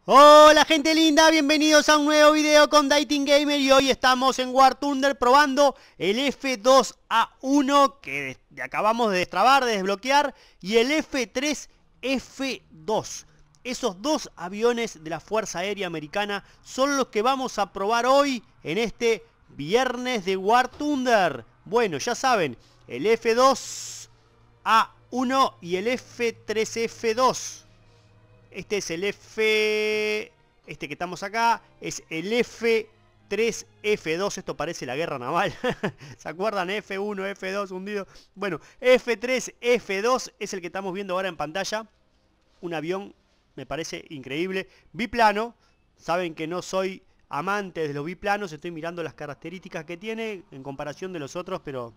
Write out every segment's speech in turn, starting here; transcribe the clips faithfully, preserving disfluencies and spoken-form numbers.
Hola gente linda, bienvenidos a un nuevo video con Dating Gamer y hoy estamos en War Thunder probando el F dos A uno que acabamos de destrabar, de desbloquear, y el F tres F dos. Esos dos aviones de la Fuerza Aérea Americana son los que vamos a probar hoy en este viernes de War Thunder. Bueno, ya saben, el F dos A uno y el F tres F dos. Este es el F... Este que estamos acá es el F tres F dos. Esto parece la guerra naval. ¿Se acuerdan? F uno, F dos, hundido. Bueno, F tres F dos es el que estamos viendo ahora en pantalla. Un avión, me parece increíble. Biplano. Saben que no soy amante de los biplanos. Estoy mirando las características que tiene en comparación de los otros, pero...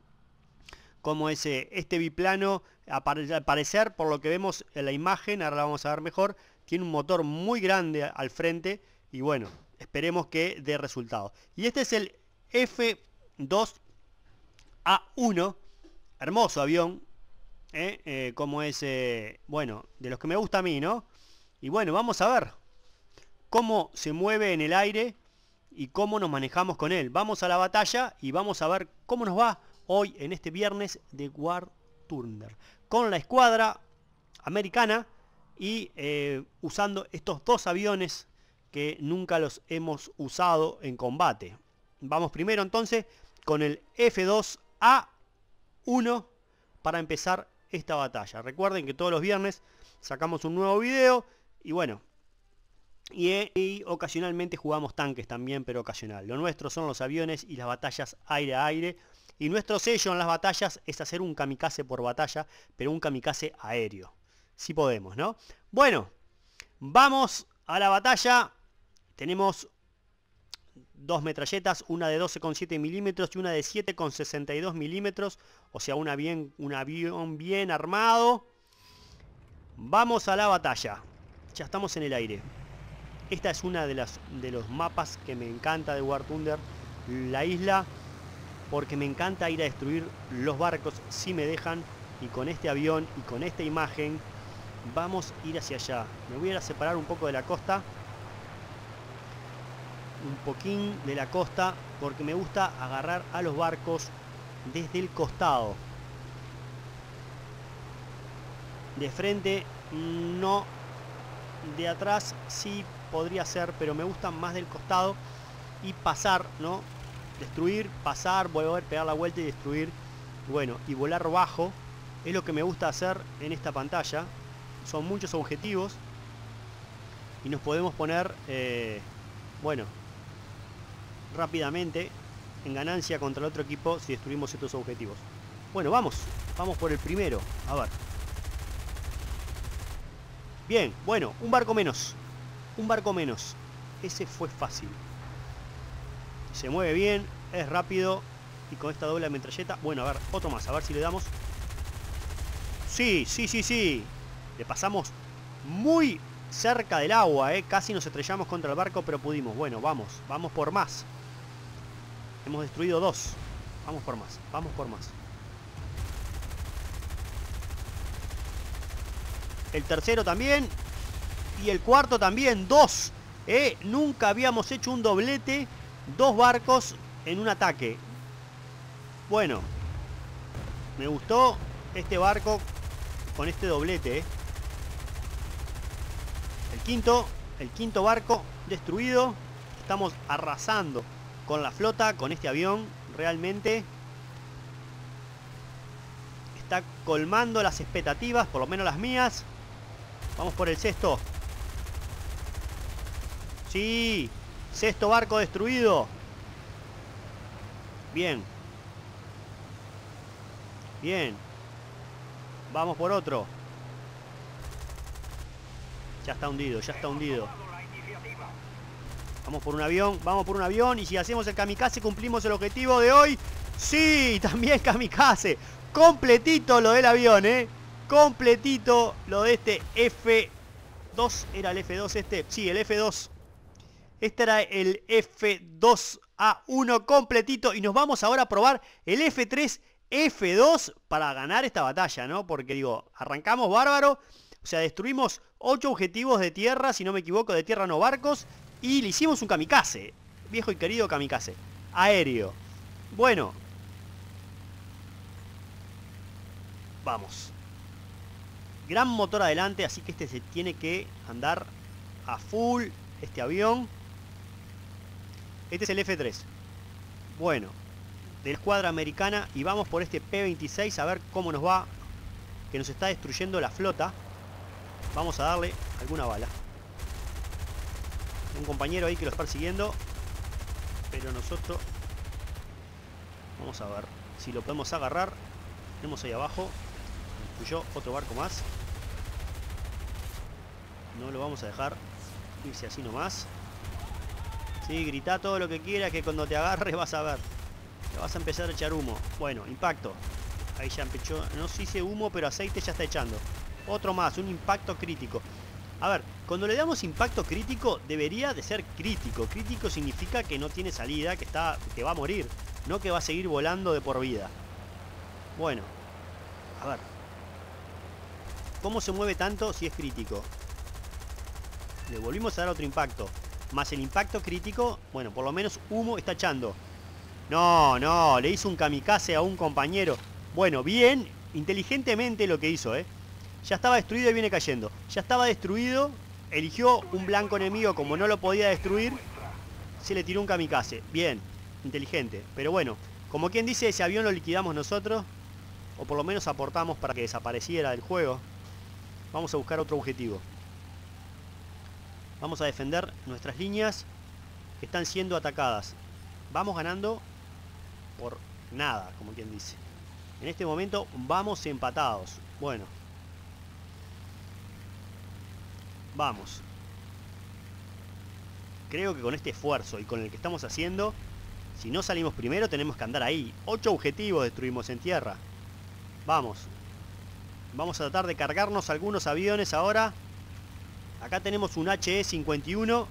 como ese, este biplano, al parecer, por lo que vemos en la imagen, ahora la vamos a ver mejor, tiene un motor muy grande al frente y bueno, esperemos que dé resultado. Y este es el F dos A uno, hermoso avión, ¿eh? Eh, como es, eh, bueno, de los que me gusta a mí, ¿no? Y bueno, vamos a ver cómo se mueve en el aire y cómo nos manejamos con él. Vamos a la batalla y vamos a ver cómo nos va hoy en este viernes de War Thunder con la escuadra americana y eh, usando estos dos aviones que nunca los hemos usado en combate. Vamos primero entonces con el F dos A uno para empezar esta batalla. Recuerden que todos los viernes sacamos un nuevo video y bueno, y, y ocasionalmente jugamos tanques también, pero ocasional. Lo nuestro son los aviones y las batallas aire a aire. Y nuestro sello en las batallas es hacer un kamikaze por batalla, pero un kamikaze aéreo. Si podemos, ¿no? Bueno, vamos a la batalla. Tenemos dos metralletas, una de doce coma siete milímetros y una de siete coma sesenta y dos milímetros. O sea, una bien, un avión bien armado. Vamos a la batalla. Ya estamos en el aire. Esta es una de, las, de los mapas que me encanta de War Thunder. La isla... porque me encanta ir a destruir los barcos si me dejan. Y con este avión y con esta imagen vamos a ir hacia allá. Me voy a ir a separar un poco de la costa. Un poquín de la costa. Porque me gusta agarrar a los barcos desde el costado. De frente no. De atrás sí podría ser, pero me gusta más del costado. Y pasar, ¿no? Destruir, pasar, volver, pegar la vuelta y destruir. Bueno, y volar bajo es lo que me gusta hacer en esta pantalla. Son muchos objetivos y nos podemos poner, eh, bueno, rápidamente en ganancia contra el otro equipo si destruimos estos objetivos. Bueno, vamos, vamos por el primero. A ver. Bien, bueno, un barco menos. Un barco menos. Ese fue fácil. Se mueve bien, es rápido. Y con esta doble metralleta. Bueno, a ver, otro más, a ver si le damos. Sí, sí, sí, sí. Le pasamos muy cerca del agua, ¿eh? Casi nos estrellamos contra el barco, pero pudimos. Bueno, vamos, vamos por más. Hemos destruido dos. Vamos por más, vamos por más. El tercero también. Y el cuarto también, dos. ¿eh? Nunca habíamos hecho un doblete. Dos barcos en un ataque. Bueno, me gustó este barco con este doblete. ¿eh? El quinto, el quinto barco destruido. Estamos arrasando con la flota, con este avión. Realmente está colmando las expectativas, por lo menos las mías. Vamos por el sexto. Sí. Sexto barco destruido. Bien. Bien. Vamos por otro. Ya está hundido, ya está hundido. Vamos por un avión, vamos por un avión. Y si hacemos el kamikaze cumplimos el objetivo de hoy. Sí, también kamikaze. Completito lo del avión, eh. Completito lo de este F dos. ¿Era el F dos este? Sí, el F dos. Este era el F dos A uno completito. Y nos vamos ahora a probar el F tres F dos para ganar esta batalla, ¿no? Porque digo, arrancamos bárbaro. sea, destruimos ocho objetivos de tierra, si no me equivoco, de tierra no barcos. Y le hicimos un kamikaze. Viejo y querido kamikaze. Aéreo. Bueno. Vamos. Gran motor adelante, así que este se tiene que andar a full, este avión. Este es el F tres. Bueno. De la escuadra americana. Y vamos por este P veintiséis a ver cómo nos va. Que nos está destruyendo la flota. Vamos a darle alguna bala. Un compañero ahí que lo está persiguiendo. Pero nosotros... Vamos a ver si lo podemos agarrar. Tenemos ahí abajo. Destruyó otro barco más. No lo vamos a dejar irse así nomás. Sí, grita todo lo que quieras, que cuando te agarres vas a ver. Te vas a empezar a echar humo. Bueno, impacto. Ahí ya empezó. No sé si hice humo, pero aceite ya está echando. Otro más, un impacto crítico. A ver, cuando le damos impacto crítico, debería de ser crítico. Crítico significa que no tiene salida, que, está, que va a morir. No que va a seguir volando de por vida. Bueno. A ver. ¿Cómo se mueve tanto si es crítico? Le volvimos a dar otro impacto. Más el impacto crítico. Bueno, por lo menos humo está echando. No, no, le hizo un kamikaze a un compañero. Bueno, bien, inteligentemente lo que hizo, ¿eh? Ya estaba destruido y viene cayendo. Ya estaba destruido. Eligió un blanco enemigo, como no lo podía destruir. Se le tiró un kamikaze. Bien, inteligente. Pero bueno, como quien dice, ese avión lo liquidamos nosotros. O por lo menos aportamos para que desapareciera del juego. Vamos a buscar otro objetivo. Vamos a defender nuestras líneas que están siendo atacadas. Vamos ganando por nada, como quien dice. En este momento vamos empatados. Bueno. Vamos. Creo que con este esfuerzo y con el que estamos haciendo, si no salimos primero tenemos que andar ahí. Ocho objetivos destruimos en tierra. Vamos. Vamos a tratar de cargarnos algunos aviones ahora. Acá tenemos un H E cincuenta y uno.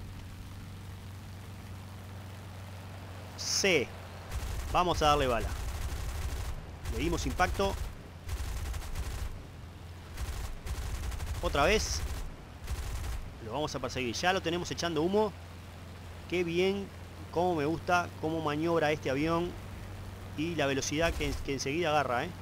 C. Vamos a darle bala. Le dimos impacto. Otra vez. Lo vamos a perseguir. Ya lo tenemos echando humo. Qué bien. Cómo me gusta. Cómo maniobra este avión. Y la velocidad que, que enseguida agarra, ¿eh?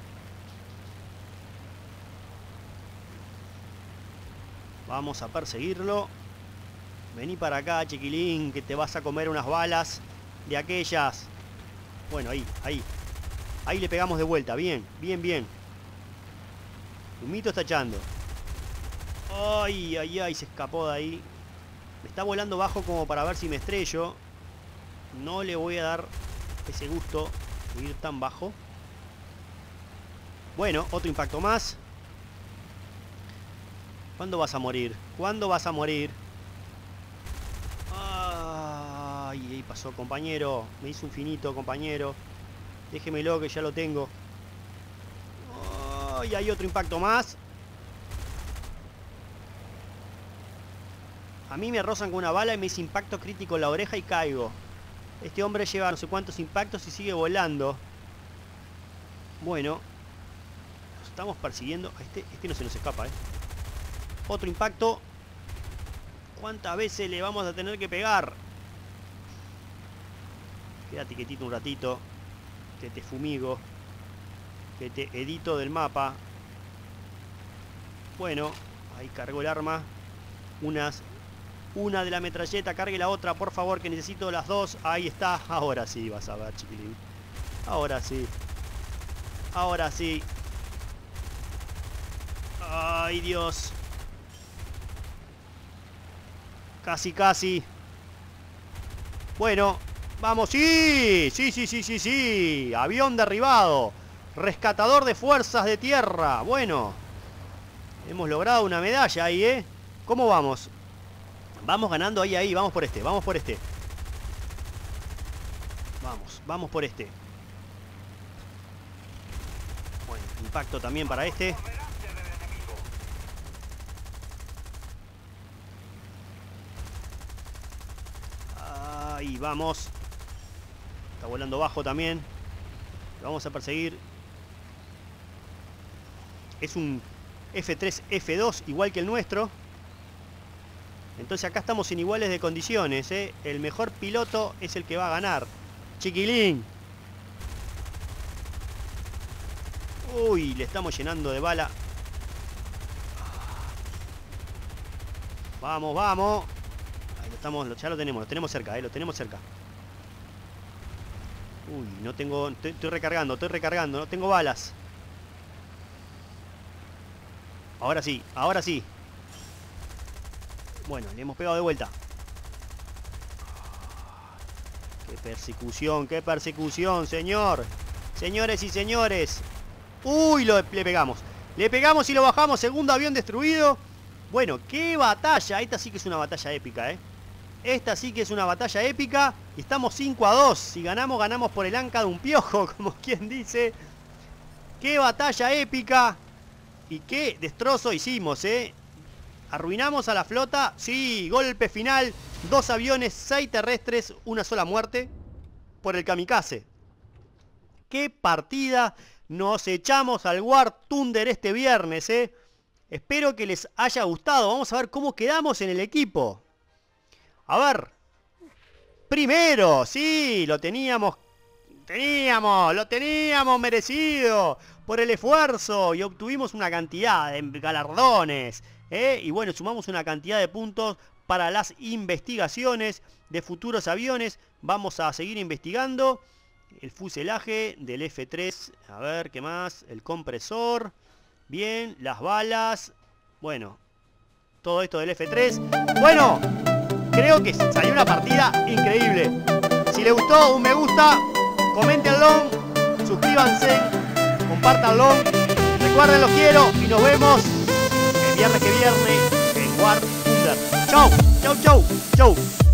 Vamos a perseguirlo. Vení para acá, chiquilín, que te vas a comer unas balas de aquellas. Bueno, ahí, ahí. Ahí le pegamos de vuelta. Bien, bien, bien. Humito está echando. Ay, ay, ay, se escapó de ahí. Me está volando bajo como para ver si me estrello. No le voy a dar ese gusto de ir tan bajo. Bueno, otro impacto más. ¿Cuándo vas a morir? ¿Cuándo vas a morir? Ay, ahí pasó, compañero. Me hizo un finito, compañero. Déjemelo que ya lo tengo. Ay, hay otro impacto más. A mí me rozan con una bala y me hice impacto crítico en la oreja y caigo. Este hombre lleva no sé cuántos impactos y sigue volando. Bueno. Nos estamos persiguiendo. Este, este no se nos escapa, eh. Otro impacto. ¿Cuántas veces le vamos a tener que pegar? Quédate quietito un ratito. Que te fumigo. Que te edito del mapa. Bueno. Ahí cargo el arma. Unas... Una de la metralleta, cargue la otra, por favor, que necesito las dos. Ahí está. Ahora sí, vas a ver, chiquilín. Ahora sí. Ahora sí. Ay, Dios. Casi, casi. Bueno, vamos. ¡Sí! Sí, sí, sí, sí, sí. Avión derribado. Rescatador de fuerzas de tierra. Bueno. Hemos logrado una medalla ahí, ¿eh? ¿Cómo vamos? Vamos ganando ahí, ahí. Vamos por este, vamos por este. Vamos, vamos por este. Bueno, impacto también para este. Ahí vamos. Está volando bajo también. Lo vamos a perseguir. Es un F tres, F dos, igual que el nuestro. Entonces acá estamos en iguales de condiciones, ¿eh? El mejor piloto es el que va a ganar. Chiquilín. Uy, le estamos llenando de bala. Vamos, vamos. Ahí lo estamos, ya lo tenemos, lo tenemos cerca, ¿eh? Lo tenemos cerca. Uy, no tengo... Estoy, estoy recargando, estoy recargando, no tengo balas. Ahora sí, ahora sí. Bueno, le hemos pegado de vuelta. Qué persecución, qué persecución, señor. Señores y señores. Uy, lo, le pegamos. Le pegamos y lo bajamos. Segundo avión destruido. Bueno, qué batalla. Esta sí que es una batalla épica, ¿eh? Esta sí que es una batalla épica. Estamos cinco a dos. Si ganamos, ganamos por el anca de un piojo, como quien dice. Qué batalla épica. Y qué destrozo hicimos, ¿eh? Arruinamos a la flota. Sí, golpe final. Dos aviones, seis terrestres, una sola muerte por el kamikaze. Qué partida. Nos echamos al War Thunder este viernes, ¿eh? Espero que les haya gustado. Vamos a ver cómo quedamos en el equipo. A ver. Primero, sí, lo teníamos. Teníamos, lo teníamos merecido por el esfuerzo. Y obtuvimos una cantidad de galardones, ¿eh? Y bueno, sumamos una cantidad de puntos para las investigaciones de futuros aviones. Vamos a seguir investigando. El fuselaje del F tres. A ver, ¿qué más? El compresor. Bien, las balas. Bueno, todo esto del F tres. Bueno, creo que salió una partida increíble. Si les gustó, un me gusta. Coméntenlo. Suscríbanse. Compártanlo. Recuerden, los quiero. Y nos vemos el viernes que viene en War Thunder. Chau, chau, chau, chau.